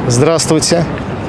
Здравствуйте.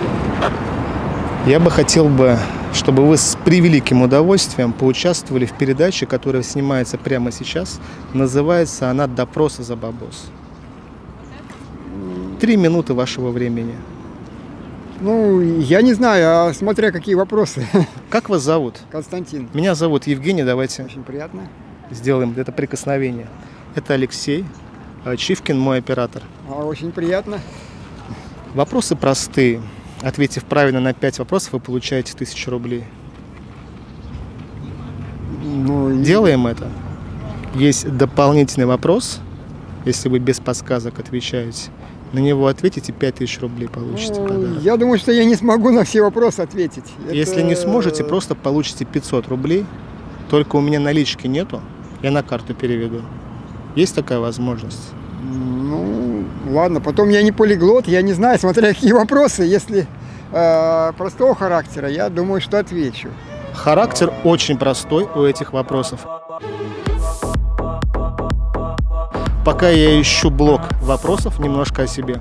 Я бы хотел чтобы вы с превеликим удовольствием поучаствовали в передаче, которая снимается прямо сейчас. Называется она «Допросы за бабос». 3 минуты вашего времени. Ну, я не знаю, а смотря какие вопросы. Как вас зовут? Константин. Меня зовут Евгений. Давайте Очень приятно. сделаем это прикосновение. Это Алексей Чивкин, мой оператор. Очень приятно. Вопросы простые. Ответив правильно на 5 вопросов, вы получаете 1000 рублей. Ну, Делаем это. Есть дополнительный вопрос. Если вы без подсказок отвечаете, на него ответите, 5000 рублей получите. Я думаю, что я не смогу на все вопросы ответить. Если не сможете, просто получите 500 рублей. Только у меня налички нету, я на карту переведу. Есть такая возможность? Ну, ладно, потом я не полиглот, я не знаю, смотря какие вопросы. Если простого характера, я думаю, что отвечу. Характер очень простой у этих вопросов. Пока я ищу блок вопросов, немножко о себе.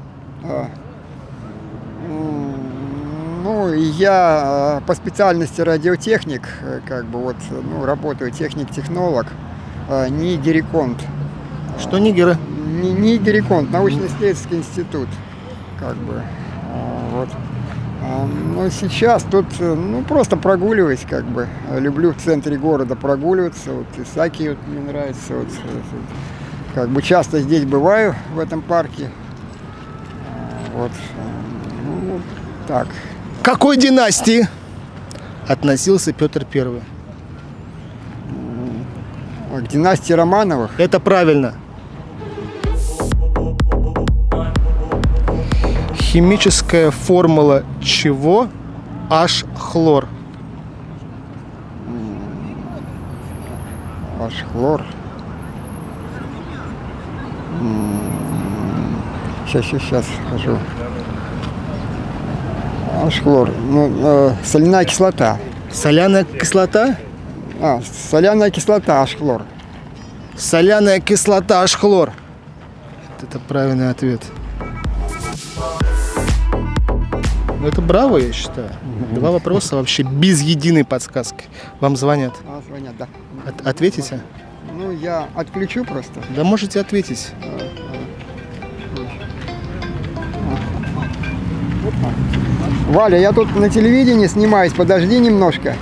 Ну, я по специальности радиотехник, как бы вот, ну, работаю техник-технолог, НИИ-Гериконт. Что нигеры? НИИ-Гериконт, научно-исследовательский институт, как бы, вот. Но сейчас тут, ну, просто прогуливаюсь, как бы, люблю в центре города прогуливаться, вот, Исаки вот, мне нравится, вот, как бы часто здесь бываю, в этом парке, вот, ну, вот так. К какой династии относился Петр I? К династии Романовых. Это правильно. Химическая формула чего? H-хлор. H-хлор. Сейчас скажу. H-хлор. Ну, соляная кислота. Соляная кислота? Соляная кислота, H-хлор. Соляная кислота, H-хлор. Это правильный ответ. Ну, это браво, я считаю. 2 вопроса вообще без единой подсказки. Вам звонят. Звонят, да. Ответите? Ну, я отключу просто. Да можете ответить. Валя, я тут на телевидении снимаюсь, подожди немножко.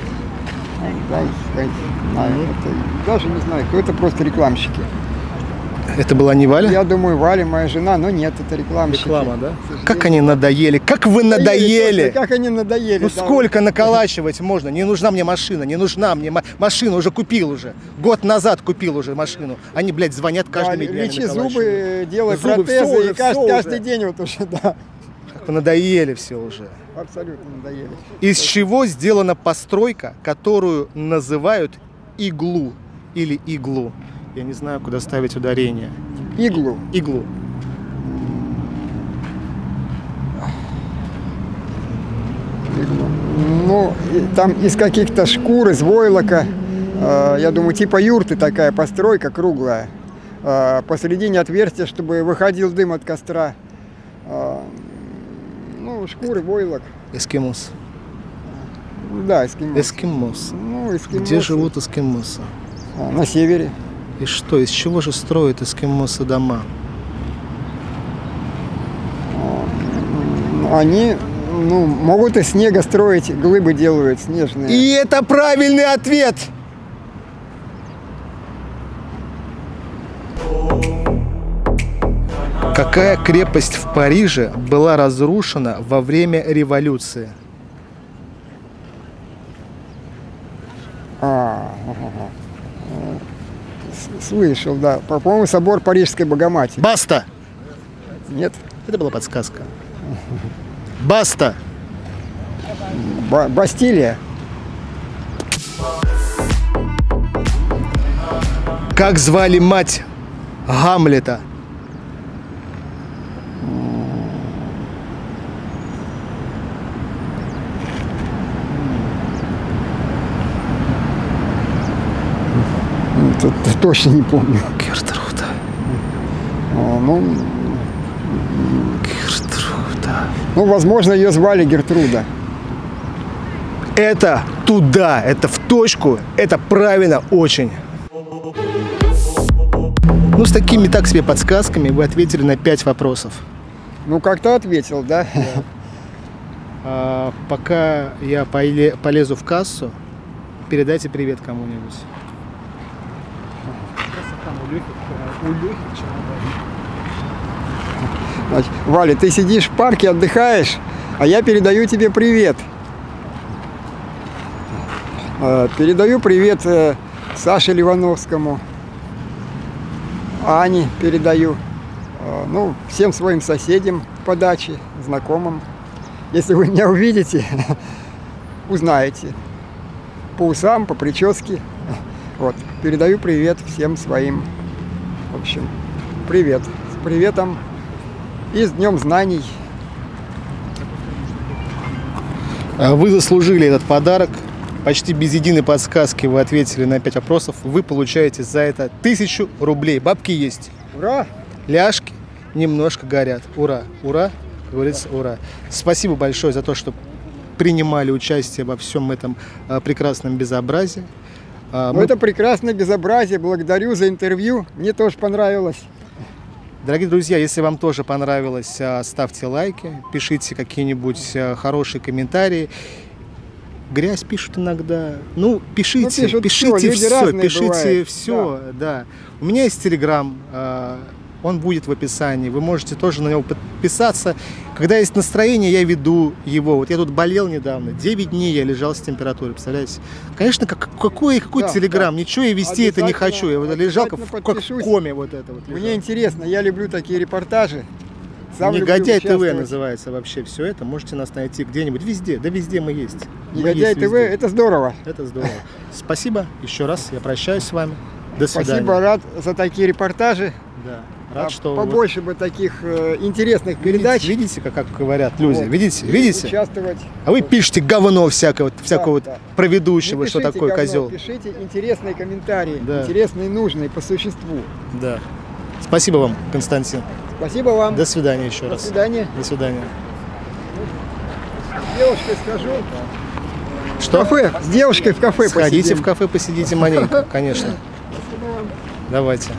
Даже не знаю, кто это, просто рекламщики. Это была не Валя? Я думаю, Валя, моя жена, но нет, это рекламщики. Реклама, да? Как они надоели, как вы надоели! Как они надоели. Ну да. Сколько наколачивать можно? Не нужна мне машина, не нужна мне машина, уже купил уже. Год назад купил уже машину. Они, блядь, звонят каждый день. Лечи зубы, делай протезы, уже, и каждый день вот уже, да. Как вы надоели все уже. Абсолютно надоели. Из чего сделана постройка, которую называют иглу или иглу? Я не знаю, куда ставить ударение. Иглу. Иглу. Ну, там из каких-то шкур, из войлока, я думаю, типа юрты такая постройка круглая. Посередине отверстия, чтобы выходил дым от костра. Ну, шкуры, войлок. Эскимос. Да, эскимос. Эскимос. Ну, эскимосы. Где живут эскимосы? На севере. И что, из чего же строят эскимосы дома? Они, ну, могут из снега строить, глыбы делают снежные. И это правильный ответ! Какая крепость в Париже была разрушена во время революции? Слышал, да. По-моему, собор Парижской Богоматери. Баста! Нет. Это была подсказка. Баста! Бастилия. Как звали мать Гамлета? Точно не помню. Гертруда. Ну, Гертруда. Ну, возможно, ее звали Гертруда. Это туда, это в точку, это правильно очень. Ну, с такими так себе подсказками вы ответили на 5 вопросов. Ну, как-то ответил, да? Пока я полезу в кассу, передайте привет кому-нибудь. Значит, Валя, ты сидишь в парке, отдыхаешь, а я передаю тебе привет. Передаю привет Саше Ливановскому, Ане передаю, ну, всем своим соседям по даче, знакомым. Если вы меня увидите, узнаете. По усам, по прическе. Вот. Передаю привет всем своим. В общем, привет. С приветом и с Днем знаний. Вы заслужили этот подарок. Почти без единой подсказки вы ответили на 5 вопросов. Вы получаете за это 1000 рублей. Бабки есть. Ура! Ляжки немножко горят. Ура! Ура! Как говорится, ура! Спасибо большое за то, что принимали участие во всем этом прекрасном безобразии. Это прекрасное безобразие. Благодарю за интервью. Мне тоже понравилось. Дорогие друзья, если вам тоже понравилось, ставьте лайки, пишите какие-нибудь хорошие комментарии. Грязь пишут иногда. Ну, пишите, пишите все, пишите все, да. У меня есть Telegram, он будет в описании. Вы можете тоже на него подписаться. Когда есть настроение, я веду его. Вот я тут болел недавно. 9 дней я лежал с температурой, представляете? Конечно, какой Telegram? Ничего я вести это не хочу. Я вот лежал как в коме вот это вот. Мне интересно, я люблю такие репортажи. Негодяй ТВ называется вообще все это. Можете нас найти где-нибудь, везде. Да везде мы есть. Негодяй ТВ, это здорово. Это здорово. Спасибо еще раз. Я прощаюсь с вами. До свидания. Спасибо, рад за такие репортажи. Да. Рад, что побольше бы таких интересных передач. Видите, как говорят люди? Вот. Видите? Участвовать. А вы пишете говно всякого вот про ведущего, что такое козел. Пишите интересные комментарии, интересные, нужные по существу. Да. Спасибо вам, Константин. Спасибо вам. До свидания еще раз. До свидания. До свидания. С девушкой скажу. Что? Кафе. С девушкой в кафе посидим. Сходите в кафе, посидите маленько, конечно. Давайте.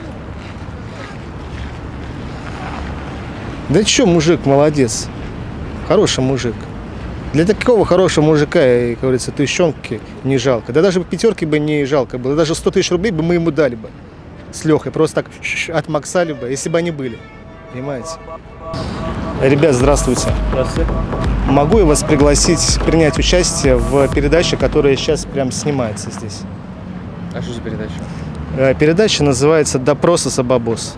Да чё, мужик, молодец. Хороший мужик. Для такого хорошего мужика, как говорится, тыщенки не жалко. Да даже пятерки бы не жалко было. Даже 100 000 рублей бы мы ему дали бы. С Лехой. Просто так отмаксали бы, если бы они были. Понимаете? Ребят, здравствуйте. Здравствуйте. Могу я вас пригласить принять участие в передаче, которая сейчас прям снимается здесь? А что за передача? Передача называется «Допрос Асабабос».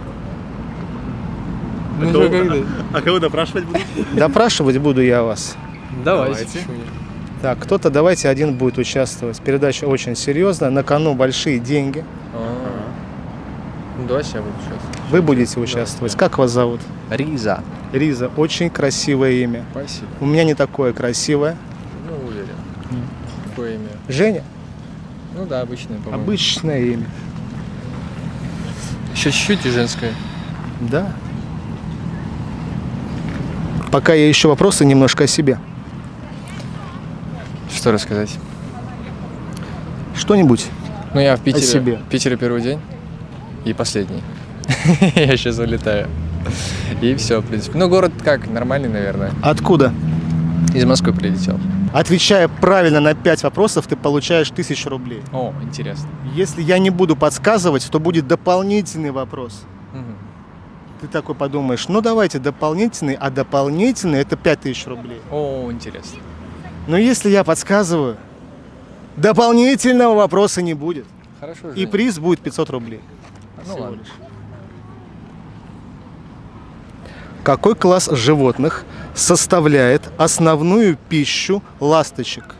А кого допрашивать будете? Допрашивать буду я вас. Давайте. Так, кто-то давайте один будет участвовать. Передача очень серьезная, на кону большие деньги. Давайте я буду участвовать. Вы будете участвовать. Как вас зовут? Риза. Риза. Очень красивое имя. Спасибо. У меня не такое красивое. Ну, уверен. Какое имя? Женя? Ну да, обычное, по-моему. Обычное имя. Еще чуть-чуть и женское. Да. Пока я ищу вопросы немножко о себе. Что рассказать? Что-нибудь Ну, я в Питере. о себе. Питере первый день и последний. Я сейчас улетаю. И все, в принципе. Ну, город как, нормальный, наверное. Откуда? Из Москвы прилетел. Отвечая правильно на 5 вопросов, ты получаешь 1000 рублей. О, интересно. Если я не буду подсказывать, то будет дополнительный вопрос. Ты такой подумаешь, ну давайте дополнительный, а дополнительный это 5000 рублей. О, интересно. Но если я подсказываю, дополнительного вопроса не будет. Хорошо. И приз будет 500 рублей. Ну ладно. Какой класс животных составляет основную пищу ласточек?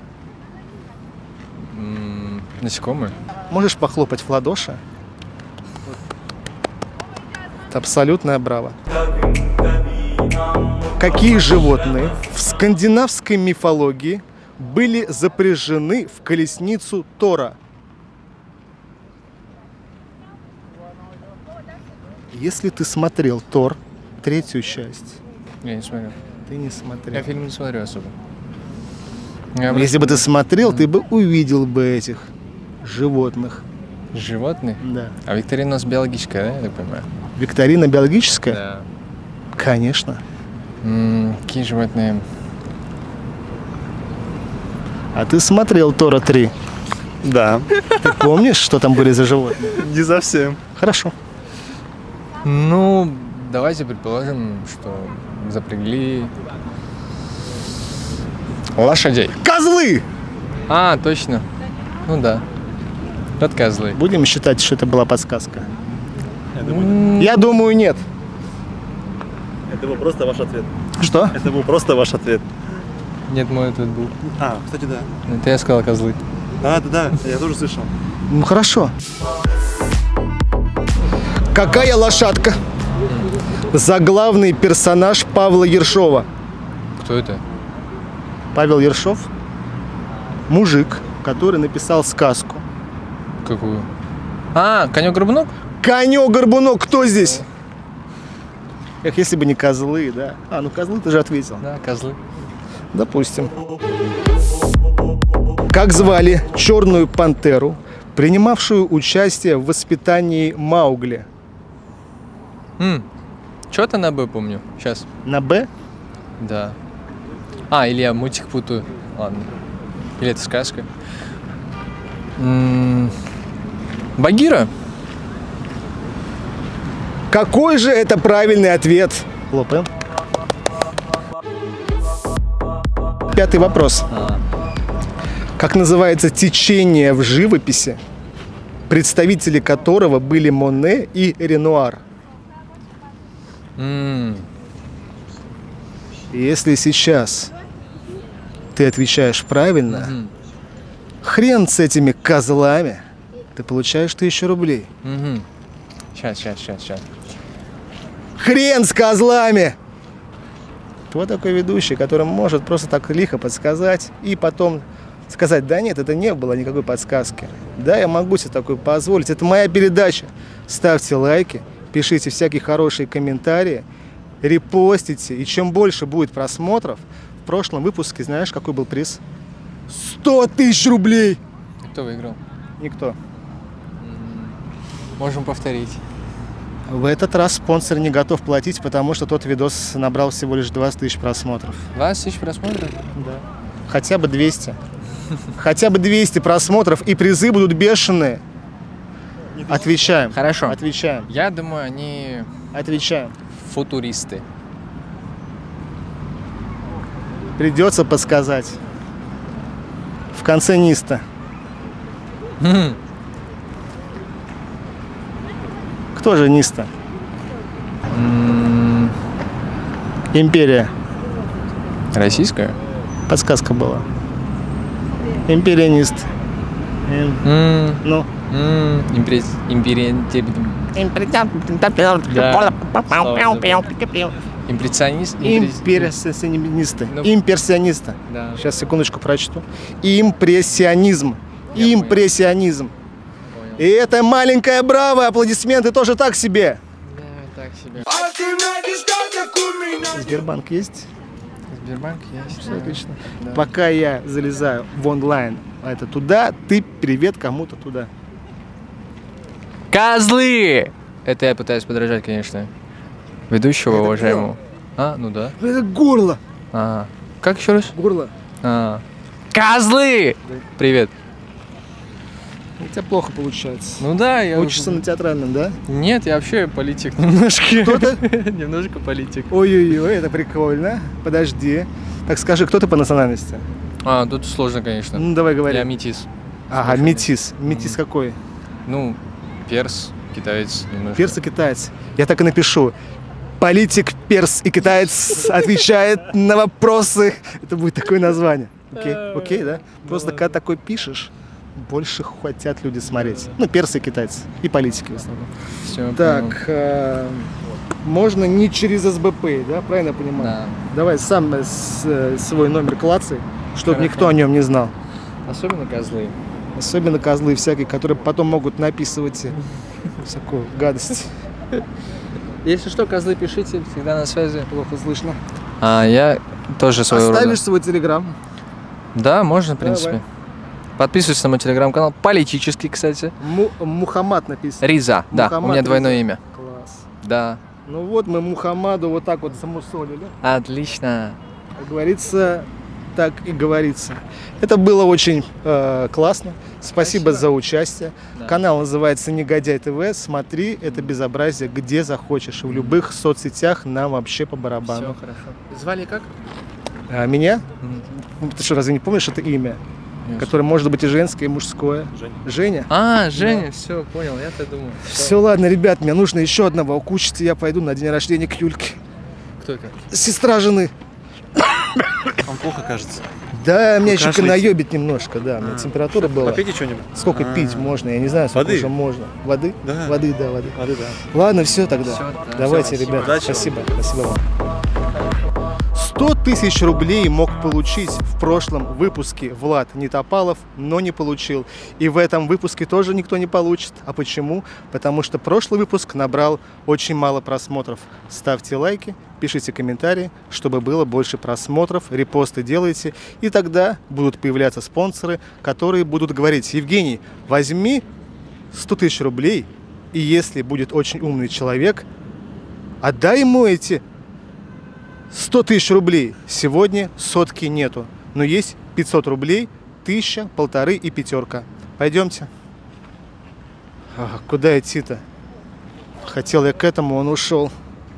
Насекомые. Можешь похлопать в ладоши? Это абсолютная браво. Какие животные в скандинавской мифологии были запряжены в колесницу Тора? Если ты смотрел Тор, 3-ю часть, Я не смотрю. Ты не Я смотрел. фильм не смотрю особо. Если бы ты смотрел, ты бы увидел бы этих животных. Животные? Да. А викторина у нас биологическая, да, я так понимаю? Викторина биологическая? Да. Конечно. Какие животные? А ты смотрел Тора 3? Да, Ты помнишь, что там были за животные? не совсем. Хорошо. Ну, давайте предположим, что запрягли лошадей. Козлы! А, точно. Ну да. Вот козлы. Будем считать, что это была подсказка? Я думаю, Я думаю, нет. это был просто ваш ответ. Что? Это был просто ваш ответ. Нет, мой ответ был. А, кстати, да. Это я сказал козлы. А, да, я тоже слышал. Ну хорошо. Какая лошадка? Заглавный персонаж Павла Ершова. Кто это? Павел Ершов – мужик, который написал сказку. Какую? А, конек-горбунок? Конек-горбунок, кто здесь? Эх, если бы не козлы, да? А, ну козлы ты же ответил. Да, козлы. Допустим. Как звали черную пантеру, принимавшую участие в воспитании Маугли? Что-то на Б помню. Сейчас. На Б? Да. А, или я мультик путаю. Ладно. Или это сказка. Багира? Какой же это правильный ответ? Лопаем. Пятый вопрос. Как называется течение в живописи, представители которого были Моне и Ренуар? Если сейчас ты отвечаешь правильно, хрен с этими козлами, ты получаешь 1000 рублей. Сейчас. Хрен с козлами! Вот такой ведущий, который может просто так лихо подсказать и потом сказать: да нет, это не было никакой подсказки. Да, я могу себе такое позволить. Это моя передача. Ставьте лайки, пишите всякие хорошие комментарии, репостите. И чем больше будет просмотров, в прошлом выпуске, знаешь, какой был приз? 100 000 рублей! Кто выиграл? Никто. Можем повторить. В этот раз спонсор не готов платить, потому что тот видос набрал всего лишь 20 000 просмотров. 20 000 просмотров? Да. Хотя бы 200. Хотя бы 200 просмотров, и призы будут бешеные. Отвечаем. Хорошо. Отвечаем. Я думаю, они Отвечаем. футуристы. Придется подсказать. В конце Ниста. Кто же Ниста? Империя. Российская? Подсказка была. Империя Нист. Ну. Импрессионист? Имперсионисты. Ну. Имперсионисты. Да. Сейчас, секундочку, прочту. Импрессионизм. Я Импрессионизм. Понял. И это маленькое браво, аплодисменты тоже так себе. Да, так себе. Сбербанк есть? Сбербанк есть. Все отлично. Да. Пока я залезаю в онлайн, а это туда, ты привет кому-то туда. Козлы! Это я пытаюсь подражать, конечно. Ведущего Это уважаемого. А, ну да. Это горло. А. Как еще раз? Горло. А. Козлы! Привет. У тебя плохо получается. Ну да, я... Учишься на театральном, да? Нет, я вообще политик немножко. Кто ты? Немножко политик. Ой-ой-ой, это прикольно. Подожди. Так скажи, кто ты по национальности? А, тут сложно, конечно. Ну, давай говори. Я метис. Ага, метис. Метис какой? Ну, перс, китаец немножко. Перс и китаец. Я так и напишу. Политик, перс и китаец отвечает на вопросы. Это будет такое название. Окей, окей, да? Просто когда такой пишешь, больше хотят люди смотреть. Ну, персы и китайцы. И политики в основном. Всё, Так, можно не через СБП, да? Правильно я понимаю? Да. Давай сам свой номер клацай, чтобы Хорошо. никто о нем не знал. понял. Особенно козлы. Особенно козлы всякие, которые потом могут написывать всякую гадость. Если что, козлы пишите, всегда на связи. Плохо слышно. Я тоже своего рода. Оставишь свой телеграм? Да, можно, в Давай. принципе. Подписывайтесь на мой телеграм-канал. Политический, кстати. Мухаммад написано. Риза, да, у Мухаммад меня двойное Риза. имя. Класс. Да. Ну вот мы Мухаммаду вот так вот замусолили. Отлично. Как говорится, так и говорится. Это было очень классно. Спасибо за участие. Да. Канал называется Негодяй ТВ. Смотри это безобразие где захочешь. В любых соцсетях нам вообще по барабану. Все хорошо. Звали как? А меня? Ты что, разве не помнишь это имя? Которое может быть и женское, и мужское. Женя. Женя? Женя, все, понял, я-то думаю. Все, ладно, ребят, мне нужно еще одного укучить, и я пойду на день рождения к Юльке. Кто это? Сестра жены. Вам плохо кажется? Да, меня еще кашляете? наебит немножко, да. У меня температура была. Попейте что-нибудь. Сколько пить можно? Я не знаю, сколько Воды? уже можно. Воды? Да. Воды, да, воды. Воды, да. Ладно, все тогда. Всё, да. Давайте, Всё, ребят. удачи вам. Спасибо. Спасибо вам. 100 тысяч рублей мог получить в прошлом выпуске Влад Нетопалов, но не получил. И в этом выпуске тоже никто не получит. А почему? Потому что прошлый выпуск набрал очень мало просмотров. Ставьте лайки, пишите комментарии, чтобы было больше просмотров, репосты делайте. И тогда будут появляться спонсоры, которые будут говорить: Евгений, возьми 100 тысяч рублей, и если будет очень умный человек, отдай ему эти 100 тысяч рублей. Сегодня сотки нету, но есть 500 рублей, 1000, 1500 и 5. Пойдемте. Куда идти-то? Хотел я к этому, он ушел.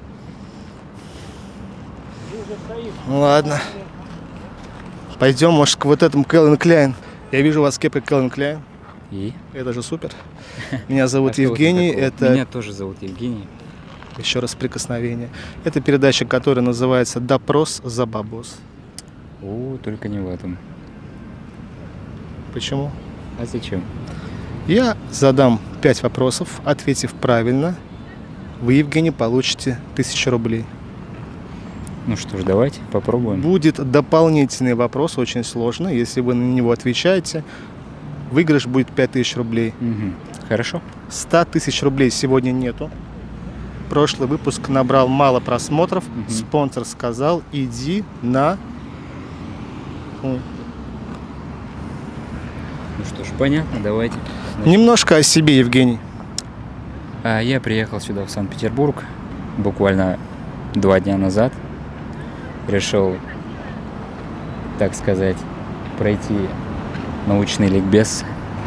Ладно. Пойдем, может, к вот этому Calvin Klein. Я вижу у вас кепка Calvin Klein. И? Это же супер. Меня зовут А что в этом Евгений. такого? Это Меня тоже зовут Евгений. еще раз прикосновение. Это передача, которая называется «Допрос за бабос». Только не в этом. Почему? А зачем? Я задам 5 вопросов. Ответив правильно, вы, Евгений, получите 1000 рублей. Ну что ж, давайте попробуем. Будет дополнительный вопрос, очень сложный. Если вы на него отвечаете, выигрыш будет 5000 рублей. Мгм. Хорошо. 100 тысяч рублей сегодня нету. Прошлый выпуск набрал мало просмотров. Спонсор сказал: иди на... Ну что ж, понятно, давайте. Немножко о себе, Евгений. Я приехал сюда, в Санкт-Петербург, буквально 2 дня назад. Решил, так сказать, пройти научный ликбез.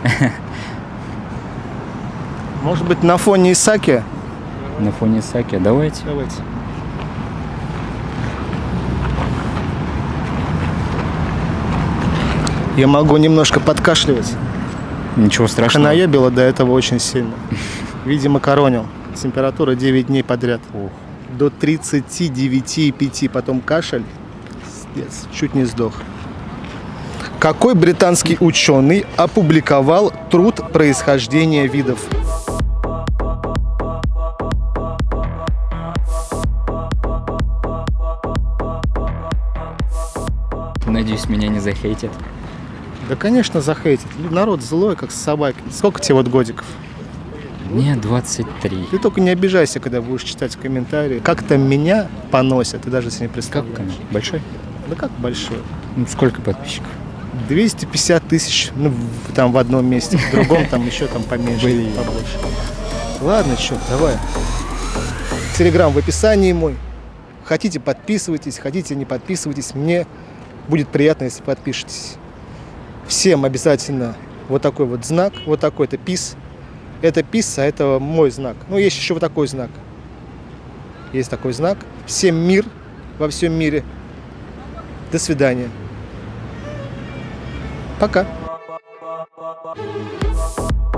Может быть, на фоне Исаки? На фоне Саки. Давайте. Давайте. Я могу немножко подкашливать. Ничего страшного. Наебило до этого очень сильно. Видимо, коронил. Температура 9 дней подряд. Ух. До 39,5. Потом кашель. Пиздец, чуть не сдох. Какой британский ученый опубликовал труд происхождения видов? Надеюсь, меня не захейтят. Да, конечно, захейтит. Народ злой, как собаки. Сколько тебе вот годиков? Мне 23. Ты только не обижайся, когда будешь читать комментарии. Как там меня поносят, ты даже себе не Как представляешь. канал? Большой? Да как большой? Ну, сколько подписчиков? 250 тысяч, ну, там в одном месте, в другом там еще там поменьше, Блин. побольше. Ладно, что, давай. Телеграм в описании мой. Хотите, подписывайтесь, хотите, не подписывайтесь. Мне будет приятно, если подпишетесь. Всем обязательно вот такой вот знак, вот такой, это пис. Это пис, а это мой знак. Ну, есть еще вот такой знак. Есть такой знак. Всем мир во всем мире. До свидания. Пока.